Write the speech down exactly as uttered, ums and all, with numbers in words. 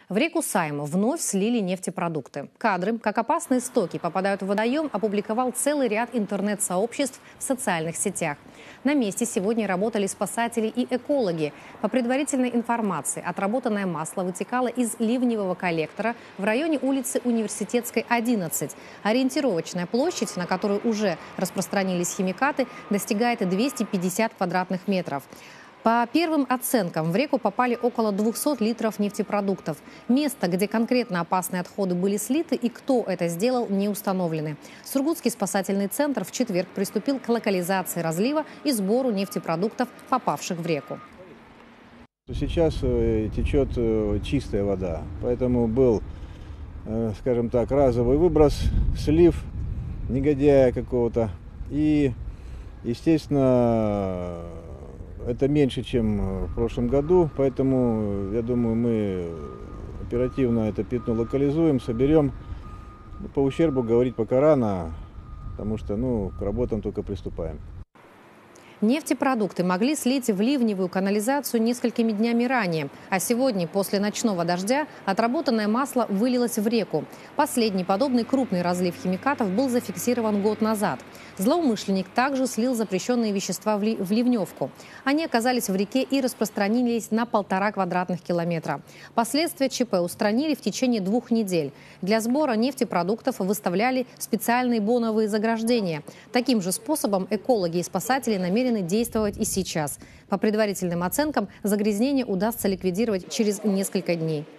В реку Сайм вновь слили нефтепродукты. Кадры, как опасные стоки попадают в водоем, опубликовал целый ряд интернет-сообществ в социальных сетях. На месте сегодня работали спасатели и экологи. По предварительной информации, отработанное масло вытекало из ливневого коллектора в районе улицы Университетской, одиннадцать. Ориентировочная площадь, на которую уже распространились химикаты, достигает двухсот пятидесяти квадратных метров. По первым оценкам в реку попали около двухсот литров нефтепродуктов. Место, где конкретно опасные отходы были слиты и кто это сделал, не установлены. Сургутский спасательный центр в четверг приступил к локализации разлива и сбору нефтепродуктов, попавших в реку. Сейчас течет чистая вода, поэтому был, скажем так, разовый выброс, слив негодяя какого-то. И, естественно, это меньше, чем в прошлом году, поэтому, я думаю, мы оперативно это пятно локализуем, соберем. По ущербу говорить пока рано, потому что, ну, к работам только приступаем. Нефтепродукты могли слить в ливневую канализацию несколькими днями ранее, а сегодня, после ночного дождя, отработанное масло вылилось в реку. Последний подобный крупный разлив химикатов был зафиксирован год назад. Злоумышленник также слил запрещенные вещества в ливневку. Они оказались в реке и распространились на полтора квадратных километра. Последствия ЧП устранили в течение двух недель. Для сбора нефтепродуктов выставляли специальные боновые заграждения. Таким же способом экологи и спасатели намерены действовать и сейчас. По предварительным оценкам, загрязнение удастся ликвидировать через несколько дней.